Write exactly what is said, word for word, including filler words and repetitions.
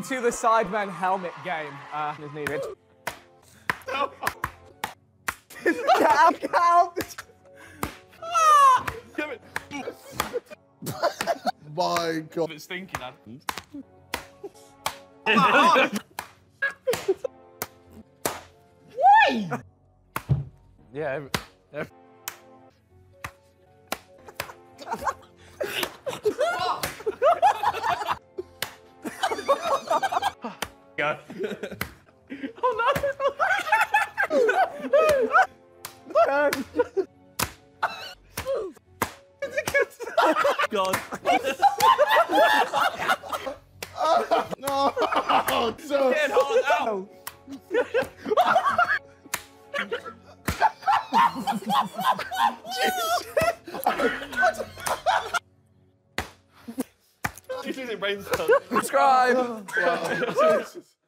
into the Sidemen helmet game uh, is needed. No. Get out, get out! Give it. My God. It's stinking, Adam. Why? Yeah. Every, every... Go. Oh no! God. No! So... Get hard out. She's using brainstorm. Subscribe! Wow.